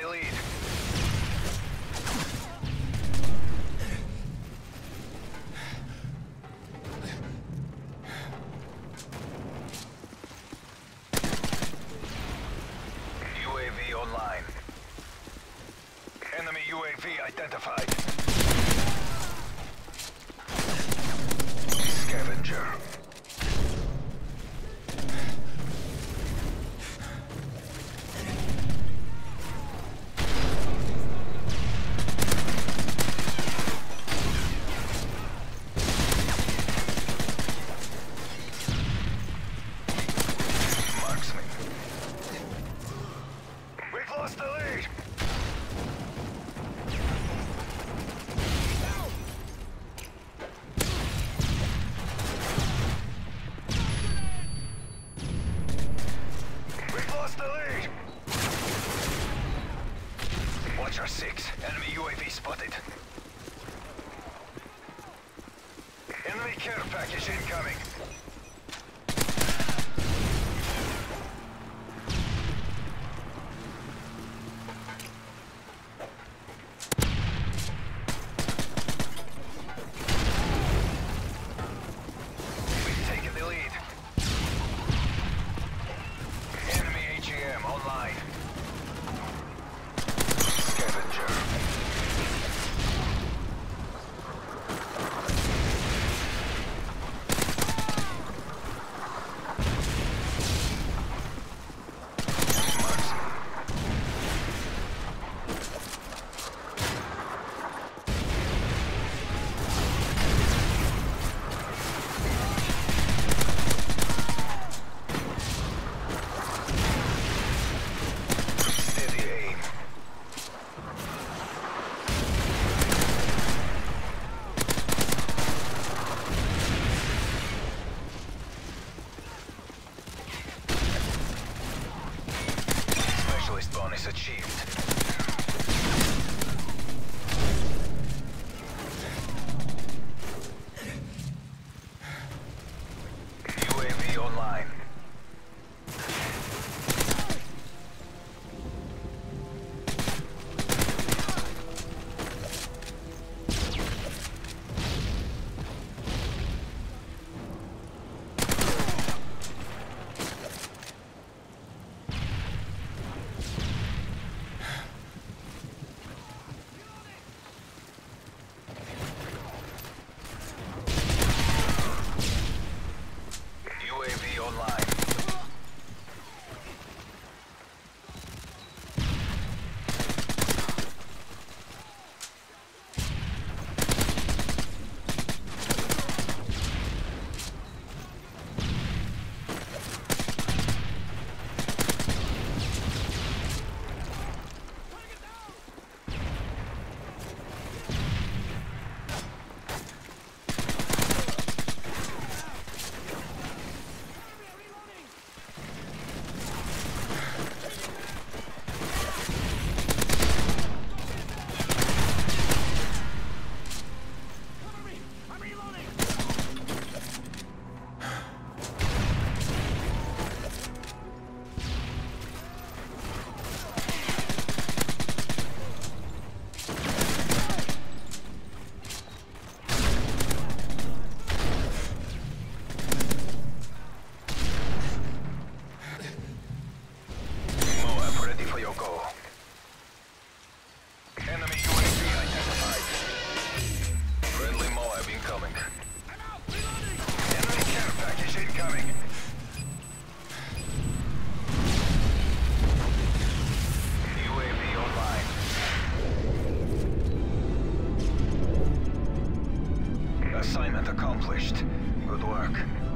the lead. UAV online. Enemy UAV identified. Scavenger. Marksman. We've lost the lead. We've lost the lead. Watch our 6. Enemy UAV spotted. Enemy care package incoming. We've taken the lead. Enemy AGM online. Scavenger. Steady aim. Specialist bonus achieved. UAV online. UAV online. Moab ready for your go. Enemy UAV identified. Friendly Moab incoming. Enemy care package incoming. UAV online. Assignment accomplished. Good work.